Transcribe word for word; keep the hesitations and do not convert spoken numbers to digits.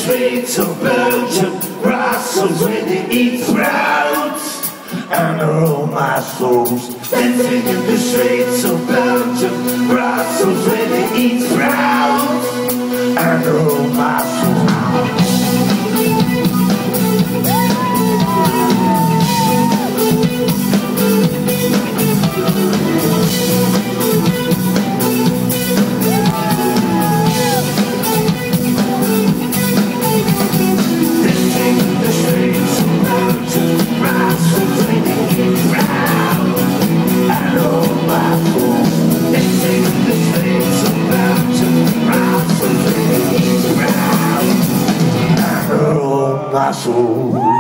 streets of Belgium, Brussels where they eat sprouts, and all my souls dancing in the streets of Belgium, Brussels where they eat sprouts, and all my souls. My soul.